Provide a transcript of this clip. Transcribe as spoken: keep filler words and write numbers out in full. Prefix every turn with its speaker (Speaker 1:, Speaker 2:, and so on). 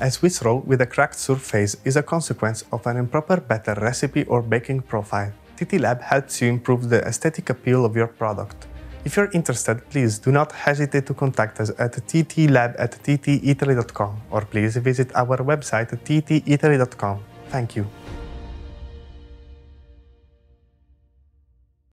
Speaker 1: A Swiss roll with a cracked surface is a consequence of an improper batter recipe or baking profile. T T Lab helps you improve the aesthetic appeal of your product. If you're interested, please do not hesitate to contact us at ttlab at t t italy dot com or please visit our website at t t italy dot com. Thank you.